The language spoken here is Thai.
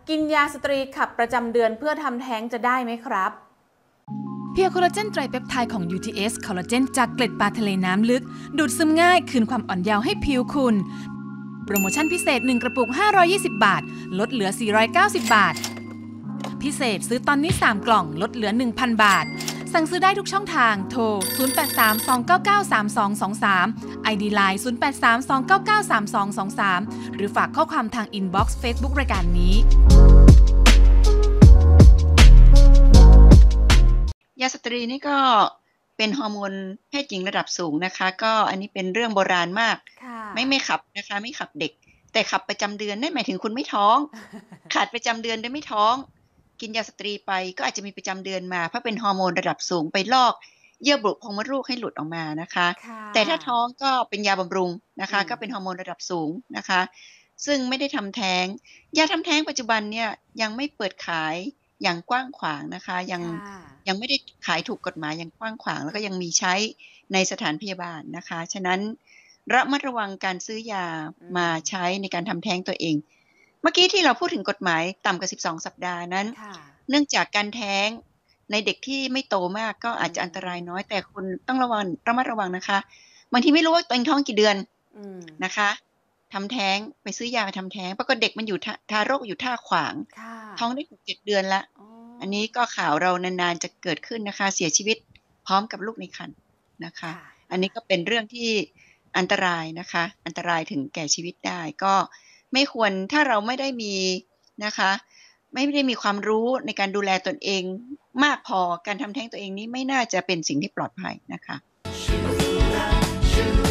กินยาสตรีขับประจำเดือนเพื่อทำแท้งจะได้ไหมครับเพียวคอลลาเจนไตรเปปไทด์ของ UTS คอลลาเจนจากเกล็ดปลาทะเลน้ำลึกดูดซึมง่ายคืนความอ่อนเยาว์ให้ผิวคุณโปรโมชั่นพิเศษ1กระปุก520 บาทลดเหลือ490 บาทพิเศษซื้อตอนนี้3กล่องลดเหลือ 1,000 บาทสั่งซื้อได้ทุกช่องทางโทร0832993223 ID Line 0832993223หรือฝากข้อความทางอินบ็อกซ์ Facebook รายการนี้ยาสตรีนี่ก็เป็นฮอร์โมนเพศหญิงระดับสูงนะคะก็อันนี้เป็นเรื่องโบราณมากไม่ขับนะคะไม่ขับเด็กแต่ขับประจำเดือนนั่นหมายถึงคุณไม่ท้อง ขาดประจำเดือนได้ไม่ท้องกินยาสตรีไปก็อาจจะมีประจำเดือนมาเพราะเป็นฮอร์โมนระดับสูงไปลอกเยื่อบุพงมดลูกให้หลุดออกมานะคะแต่ถ้าท้องก็เป็นยาบำรุงนะคะก็เป็นฮอร์โมนระดับสูงนะคะซึ่งไม่ได้ทำแท้งยาทำแท้งปัจจุบันเนี่ยยังไม่เปิดขายอย่างกว้างขวางนะคะยังไม่ได้ขายถูกกฎหมายอย่างกว้างขวางแล้วก็ยังมีใช้ในสถานพยาบาลนะคะฉะนั้นระมัดระวังการซื้อยามาใช้ในการทำแท้งตัวเองเมื่อกี้ที่เราพูดถึงกฎหมายต่ำกว่า12สัปดาห์นั้นเนื่องจากการแท้งในเด็กที่ไม่โตมากก็อาจจะอันตรายน้อยแต่คุณต้องระมัดระวังนะคะบางทีไม่รู้ว่าตัวเองท้องกี่เดือนนะคะทำแท้งไปซื้อยามาทำแท้งปรากฏเด็กมันอยู่ทารกอยู่ท่าขวางท้องได้ 6-7 เดือนละอันนี้ก็ข่าวเรานานๆจะเกิดขึ้นนะคะเสียชีวิตพร้อมกับลูกในครรภ์นะคะอันนี้ก็เป็นเรื่องที่อันตรายนะคะอันตรายถึงแก่ชีวิตได้ก็ไม่ควรถ้าเราไม่ได้มีนะคะไม่ได้มีความรู้ในการดูแลตนเองมากพอการทำแท้งตัวเองนี้ไม่น่าจะเป็นสิ่งที่ปลอดภัยนะคะ